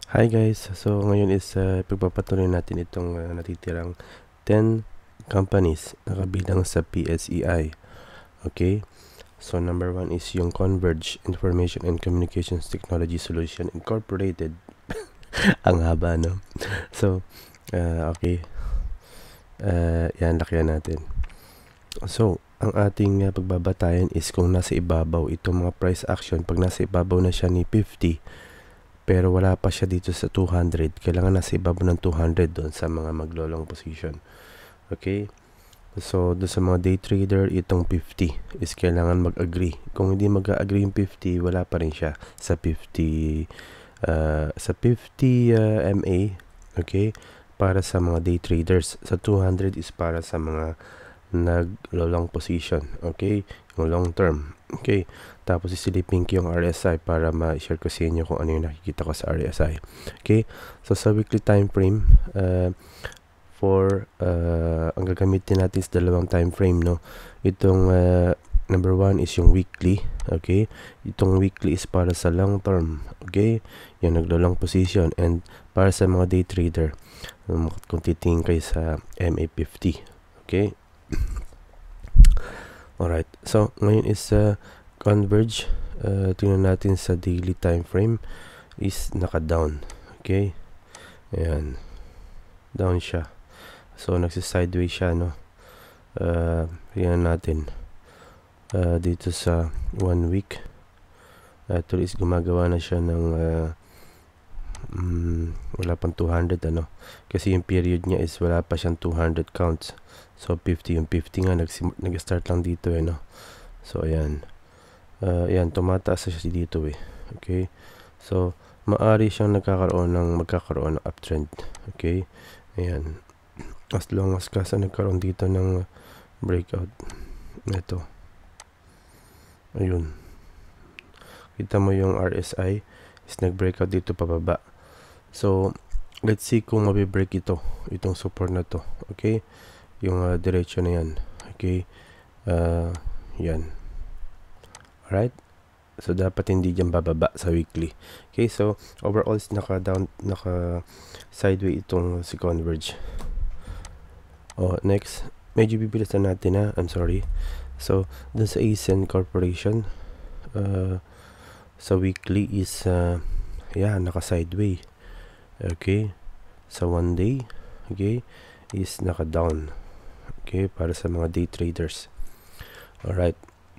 Hi guys, so ngayon is pagpapatuloy natin itong natitirang 10 companies na kabilang sa PSEI. Okay, so number 1 is yung Converge Information and Communications Technology Solution Incorporated. Ang haba, no? So, okay, yan, lakyan natin. So, ang ating pagbabatayan is kung nasa ibabaw itong mga price action. Pag nasa ibabaw na siya ni 50, pero wala pa siya dito sa 200, kailangan nasa ibabaw ng 200 doon sa mga maglo-long position. Okay, so doon sa mga day trader, itong 50 is kailangan mag-agree. Kung hindi mag-agree yung 50, wala pa rin siya sa 50 MA. Okay, para sa mga day traders. Sa 200 is para sa mga nag-long position. Okay, yung long term. Okay, tapos isilipin ko yung RSI para ma-share ko sa inyo kung ano yung nakikita ko sa RSI. Okay, so sa weekly time frame, ang gagamitin natin is dalawang time frame, no? Itong number 1 is yung weekly. Okay, itong weekly is para sa long term. Okay, yung naglo-long position. And para sa mga day trader, kung titingin kayo sa MA50. Okay, alright, so ngayon is Converge. Tingnan natin sa daily time frame is naka-down. Okay, ayan, down siya. So nagsi-sideways siya, no? Tingnan natin dito sa 1 week. Actually is gumagawa na siya ng wala pang 200, ano, kasi yung period niya is wala pa siyang 200 counts. So 50, yung 50 nga nag-start lang dito, no? So ayan, ayan, tumataas siya dito, okay, so maari siyang magkakaroon ng uptrend. Okay, ayan, as long as kasi nagkaroon dito ng breakout ito, ayun, kita mo yung RSI is nag-breakout dito pababa. So let's see kung mabibreak itong support na to. Okay, yung diretso na yan. Okay, yan, alright, so dapat hindi dyan bababa sa weekly. Okay, so overall is naka sideways itong si Converge. Next, medyo bibilisan natin, ha, I'm sorry. So dun sa ASEAN Corporation, sa weekly is naka sideways. Okay, sa 1 day, okay, is naka down. Okay, para sa mga day traders. Alright,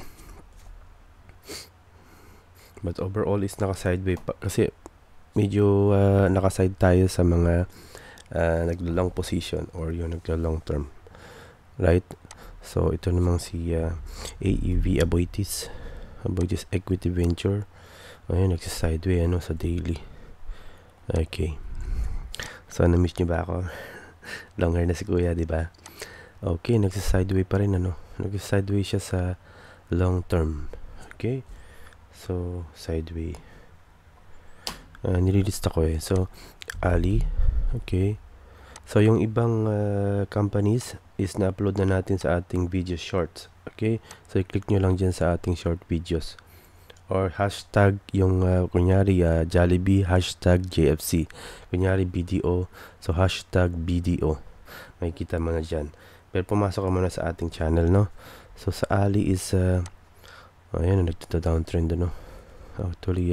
but overall is naka sideways pa, kasi medyo naka-side tayo sa mga naglo-long position or yung naglo-long term, right? So ito namang si AEV Aboitiz Equity Venture. Ayun, nagsi-sideways, ano, sa daily. Okay, so na-miss nyo ba ako? Long hair na si kuya, di ba? Okay, nagsi-sideways pa rin, ano, nagsi-sideways siya sa long term. Okay, so sideways, nililista ko, so Ali. Okay, so yung ibang companies is na-upload na natin sa ating video shorts. Okay, so i-click nyo lang dyan sa ating short videos, or hashtag yung kunyari Jollibee, hashtag JFC, kunyari BDO, so hashtag BDO, makikita mo na dyan. Pero pumasok ka muna sa ating channel, no? So sa Ali is ayan, nagtata-downtrend, no? Actually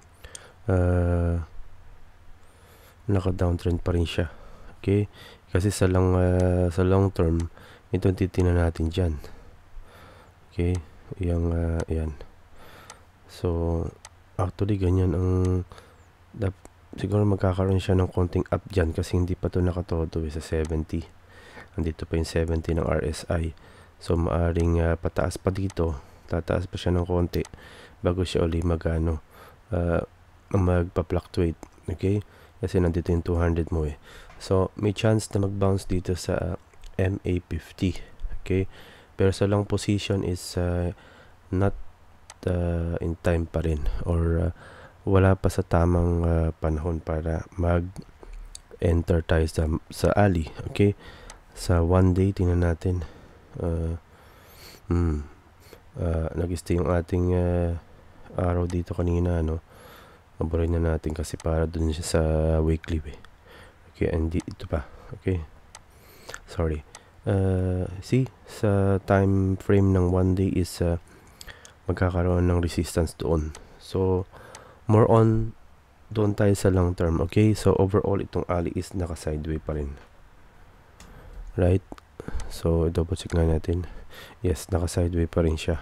naka-downtrend pa rin siya. Okay, kasi sa long term, ito titingnan natin dyan. Okay, yung ayan. So actually ganyan ang siguro magkakaroon siya ng konting up dyan, kasi hindi pa to nakatodo sa 70. Andito pa yung 70 ng RSI. So maaring pataas pa dito, tataas pa siya ng konti bago siya uli magpa-fluctuate. Okay, kasi nandito yung 200 mo, so may chance na mag-bounce dito sa MA50. Okay, pero sa long position is not in time pa rin, or wala pa sa tamang panahon para mag-enter tayo sa Ali. Okay, sa 1 day, tingnan natin. Nag-stay yung ating araw dito kanina, no? Aburin na natin kasi para dun siya sa weekly okay, and ito pa, okay, sorry. See, sa time frame ng 1 day is magkakaroon ng resistance doon. So more on doon tayo sa long term, okay? So overall itong ali is naka sideway pa rin, right? So double check nga natin, yes, naka sideway pa rin siya,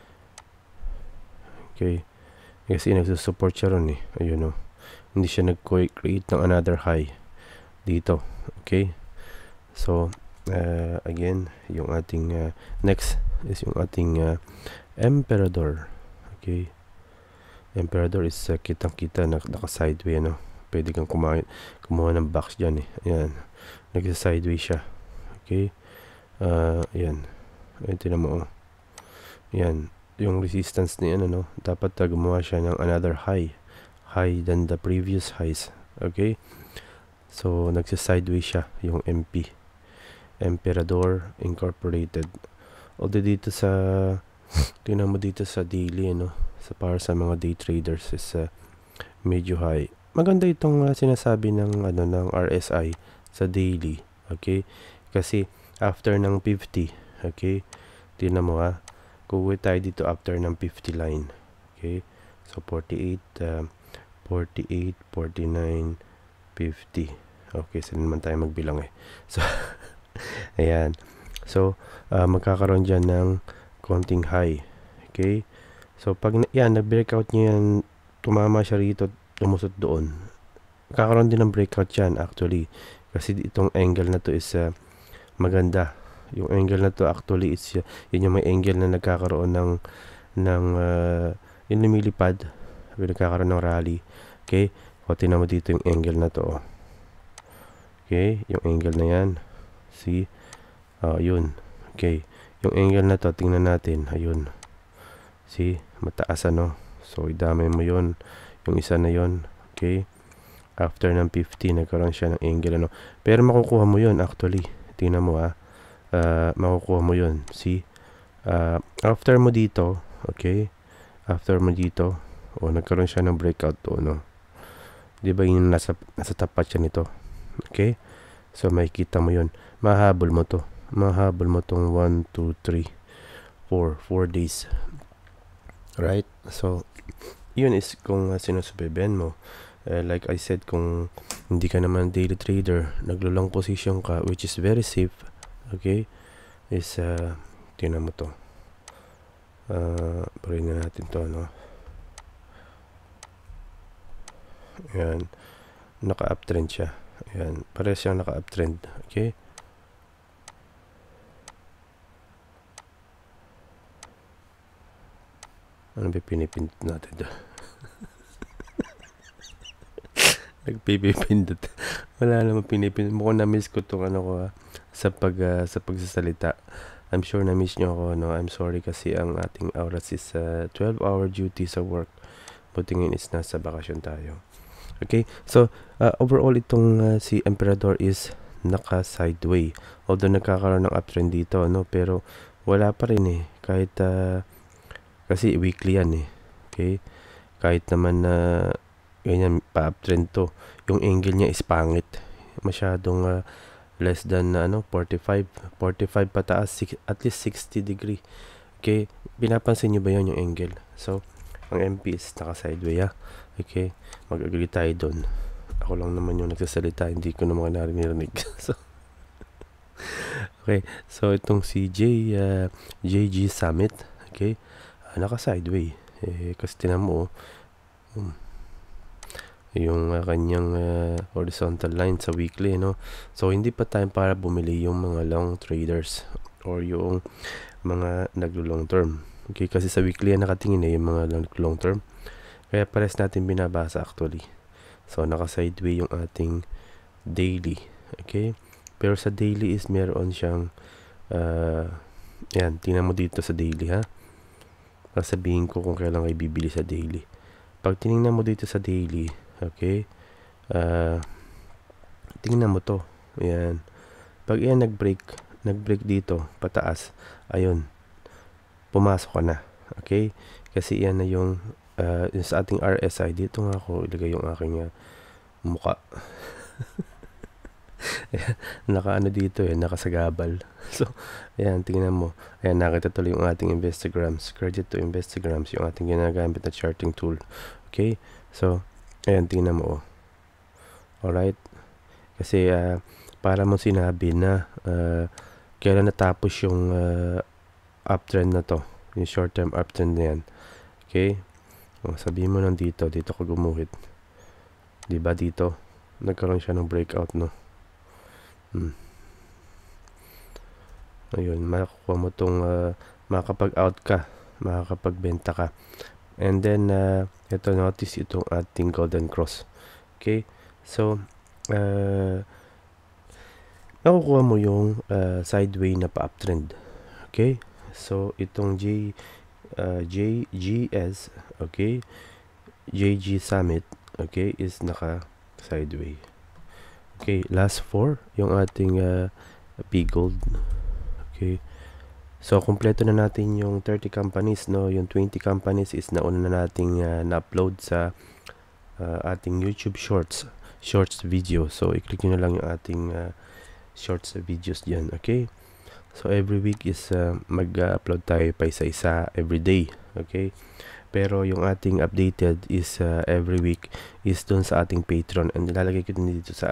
okay, kasi nagsusupport siya ron ayun hindi siya nag-create ng another high dito, okay? So again, yung ating next is yung ating Emperador, okay? Emperador is kitang-kita na naka-sideway, pwede kang kumuha ng box dyan ayan, nagsa-sideway siya, okay? Ayan, ito na mo, ayan, yung resistance niya dapat gumawa siya ng another high than the previous highs, okay? So nagsa-sideway siya yung MP, Emperador Incorporated. Although dito sa tingnan mo dito sa daily sa para sa mga day traders is medyo high. Maganda itong sinasabi ng ng RSI sa daily, okay? Kasi after ng 50, okay? Tingnan mo kuha tayo dito after ng 50 line, okay? So 48, 48, 49, 50. Okay, saan naman tayo magbilang So ayan. So magkakaroon dyan ng konting high, okay? So pag yan nag-breakout niya yan, tumama siya rito, tumusot doon, magkakaroon din ng breakout yan actually, kasi itong angle na to is maganda. Yung angle na to actually is yun yung may angle na nagkakaroon ng yung lumilipad, nagkakaroon ng rally, okay? O tingnan mo dito yung angle na to, okay? Yung angle na yan, see, yun, okay? Yung angle na to, tingnan natin, ayun, see, mataas so idamay mo yun, yung isa na yun, okay? After ng 50 nagkaroon siya ng angle pero makukuha mo yun actually, tingnan mo makukuha mo yun, see, after mo dito, okay, after mo dito, nagkaroon siya ng breakout di ba yun nasa tapat siya nito, okay? So makikita mo yun, mahabol mo tong 1, 2, 3, 4 days, right? So yun is kung sinusubaybayan mo, like I said, kung hindi ka naman daily trader, naglo-long position ka, which is very safe, okay, is tingnan mo to, parin na natin to ayan, naka-uptrend siya, ayan, pares siyang naka-uptrend, okay? Ano ba pinipindot natin doon? Nagpipindot. Wala naman pinipindot. Mukhang na-miss ko itong sa pagsasalita. I'm sure na-miss nyo ako, I'm sorry kasi ang ating oras is 12-hour duty sa work. Buti ngayon is nasa bakasyon tayo. Okay, so overall itong si Emperador is naka-sideway. Although nagkakaroon ng uptrend dito, pero wala pa rin kahit kasi weekly yan okay? Kahit naman na ganyan pa-uptrend to, yung angle niya is pangit. Masyadong less than 45 pataas, at least 60 degree. Okay, pinapansin nyo ba yun yung angle? So ang MP is naka-sideway okay, mag-agree tayo doon. Ako lang naman yung nagsasalita, hindi ko naman narinig. So okay, so itong si JG Summit, okay, naka-sideway kasi tinan mo yung kanyang horizontal line sa weekly so hindi pa time para bumili yung mga long traders or yung mga naglo-long term, okay, kasi sa weekly nakatingin yung mga long term, kaya pares natin binabasa actually. So naka-sideway yung ating daily, okay, pero sa daily is meron siyang yan, tingnan mo dito sa daily sasabihin ko kung kailan kayo bibili sa daily. Pag tinignan mo dito sa daily, okay, tingnan mo to, ayan, pag yan nag-break dito pataas, ayun, pumasok ka na, okay, kasi yan na yung yung sa ating RSI, dito nga ako ilagay yung aking muka. Nakaano dito nakasagabal. So, ayan, tingnan mo. Ayan, nakita tuloy yung ating Instagrams. Credit to Instagrams, yung ating ginagamit na charting tool. Okay? So, ayan, tingnan mo. Alright? Kasi, para mo sinabi na kailan natapos yung uptrend na to. Yung short-term uptrend na yan. Okay? Sabihin mo lang dito ka gumuhit. Diba dito? Nagkaroon siya ng breakout, no? Ayun, makakuha mo itong makakapag-out ka, makakapagbenta ka. And then, ito, notice itong ating golden cross. Okay? So, nakukuha mo yung sideway na pa-uptrend. Okay? So, itong JGS, okay? JG Summit, okay, is naka-sideway. Okay, last 4, yung ating P-Gold. Okay. So, kumpleto na natin yung 30 companies, no? Yung 20 companies is nauna na nating na-upload sa ating YouTube Shorts video. So, i-click nyo na lang yung ating Shorts videos dyan, okay? So, every week is mag-upload tayo pa isa-isa every day, okay? Pero yung ating updated is every week is dun sa ating Patreon, and ilalagay ko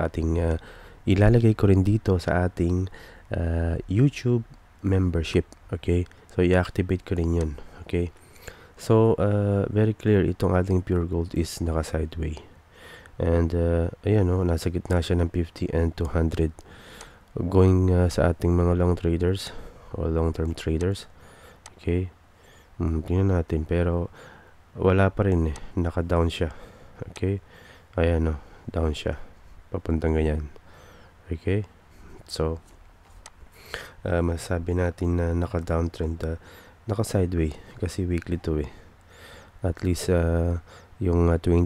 rin dito sa ating YouTube membership, okay? So i-activate ko rin yun, okay? So very clear, itong ating Pure Gold is naka-sideway, and ayan, nasa gitna siya ng 50 and 200 going sa ating mga long traders o long term traders, okay? Tingnan natin, pero wala pa rin naka-down siya. Okay? Ayan, down siya. Papuntang ganyan. Okay? So, masasabi natin na naka-downtrend, naka-sideway kasi weekly to At least yung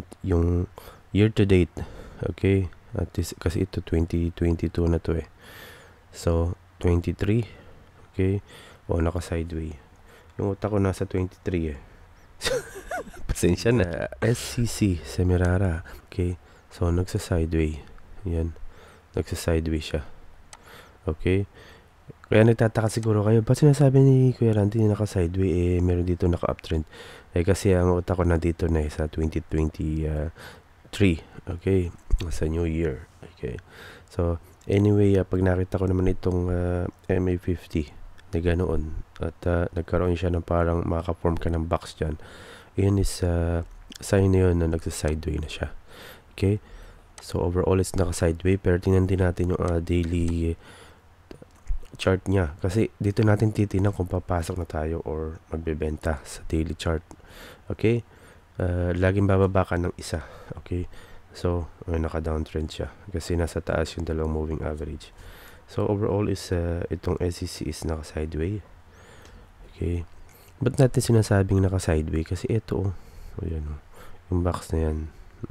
year to date, okay? At least kasi ito 2022 na to So, 23, okay? Naka-sideway. Yung utak ko nasa 23 pasensya na. SCC Semirara, okay? So, nagsa-sideway. Yan. Nagsa-sideway siya. Okay? Kaya nagtataka siguro kayo, ba't sinasabi ni Kuya Randy na naka-sideway, meron dito naka-uptrend? Kasi ang utak ko na dito na sa 2023. Okay? Sa New Year. Okay? So, anyway, pag nakita ko naman itong MA50 na ganoon, at nagkaroon siya ng parang makaka-form ka ng box dyan, yun is sign na yun na nagsa-sideway na siya. Okay? So, overall, it's naka-sideway, pero tingnan din natin yung daily chart niya. Kasi, dito natin titinan kung papasok na tayo or magbebenta sa daily chart. Okay? Laging bababa ka ng isa. Okay? So, naka-downtrend siya. Kasi nasa taas yung dalawang moving average. So, overall is itong SEC is naka-sideway. Okay. Ba't natin sinasabing naka-sideway? Kasi ito, ayan, yung box na yan.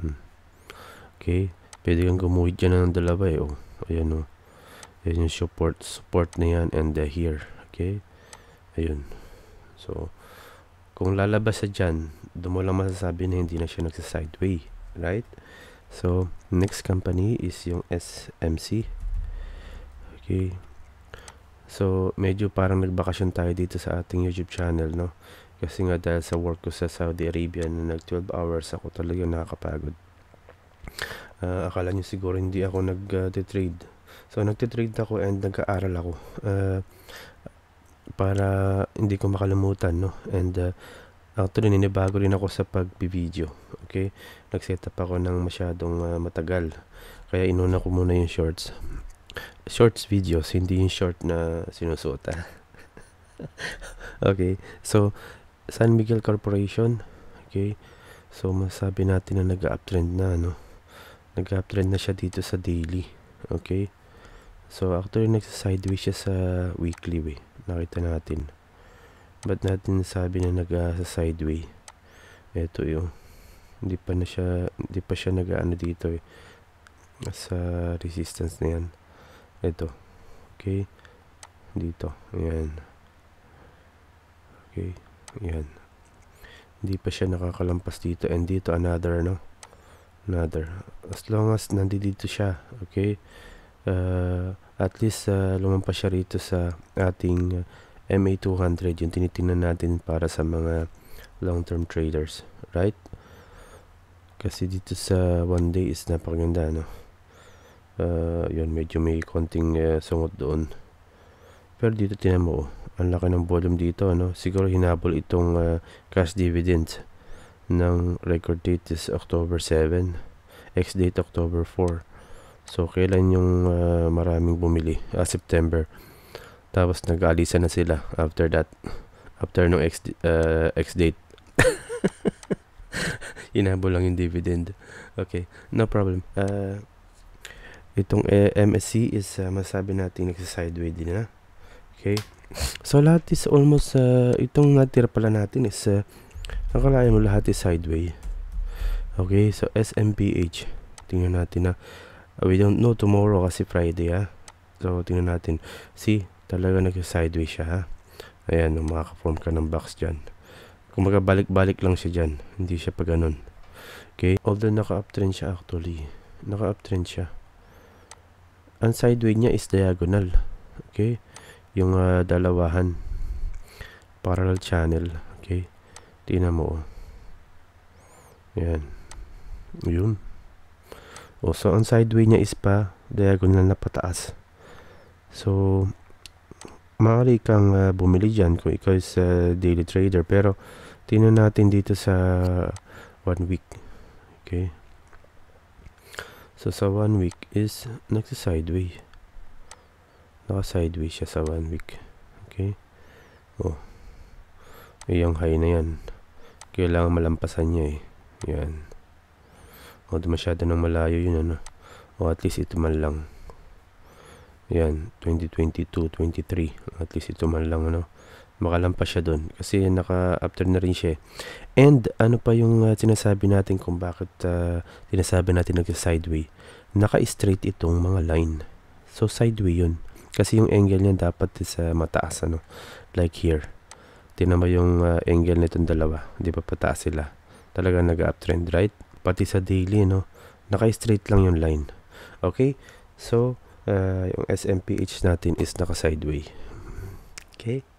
Okay. Pwede kang gumuhit dyan ng dalawa ayan, ayan yung support na yan, and here. Okay. Ayun. So, kung lalabas sa dyan, doon mo lang masasabi na hindi na siya nagsa-sideway. Right? So, next company is yung SMC. Okay. So, medyo parang nagbakasyon tayo dito sa ating YouTube channel, no? Kasi nga dahil sa work ko sa Saudi Arabia na nag 12 hours ako, talaga nakakapagod. Akala nyo siguro hindi ako nag-trade. So, nagtitrade ako and nag-aaral ako. Para hindi ko makalimutan, no? And actually, ninibago rin ako sa pag-video. Okay? Nag-set up ako ng masyadong matagal. Kaya inuna ko muna yung shorts videos, hindi yung short na sinusuota. Okay, so San Miguel Corporation, okay, so masabi natin na nag-uptrend na, nag-uptrend na siya dito sa daily. Okay, so actually nagsa-sideway siya sa weekly nakita natin. Ba't natin sabi na nag-sideway? Ito yung hindi pa siya nag-ano dito sa resistance na yan. Ito. Okay. Dito. Ayan. Okay. Ayan. Hindi pa siya nakakalampas dito, and dito another, no? Another. As long as nandito siya, okay? At least lumampas siya rito sa ating MA200, yung tinitingnan natin para sa mga long-term traders, right? Kasi dito sa 1 day is napakaganda, no? Yun, medyo may konting sungot doon. Pero dito tinan mo, ang laki ng volume dito, no? Siguro hinabol itong cash dividends ng record date is October 7, ex-date October 4. So, kailan yung maraming bumili? September. Tapos, nag-aalisan na sila after that. After nung ex-date. Hinabol lang yung dividend. Okay, no problem. Itong MSC is masabi natin nagsa-sideway din na. Okay. So, lahat is almost, itong natira pala natin is, nakalayan mo lahat is sideway. Okay, so SMPH. Tingnan natin na. We don't know tomorrow kasi Friday, ha. So, tingnan natin. See, talaga nagsa-sideway siya, ha. Ayan, makaka-form ka ng box dyan. Kung magabalik-balik lang siya dyan, hindi siya pa ganun. Okay, although naka-uptrend siya actually. Naka-uptrend siya. Ang sideway niya is diagonal. Okay, yung dalawahan. Parallel channel. Okay, tingnan mo. Ayan. Yun. So, ang sideway niya is pa diagonal na pataas. So, maaari kang bumili dyan kung ikaw is daily trader. Pero, tingnan natin dito sa 1 week. Okay. So, sa 1 week is nagsa-sideway. Naka-sideway siya sa 1 week. Okay. Oh. Yung high na yan. Kailangan malampasan niya, Yan. O, masyado nang malayo yun, ano. O, at least ito man lang. Yan, 2022, 23. At least ito man lang, ano. Makalampas siya doon. Kasi naka-after na rin siya. And, ano pa yung sinasabi natin kung bakit sinasabi natin nagsa-sideway. Naka-straight itong mga line. So, sideway yun. Kasi yung angle niya dapat is mataas, ano. Like here. Tingnan mo yung angle nitong dalawa. Di ba pataas sila? Talagang nag-uptrend, right? Pati sa daily, no? Naka-straight lang yung line. Okay? So, yung SMPH natin is naka-sideway. Okay?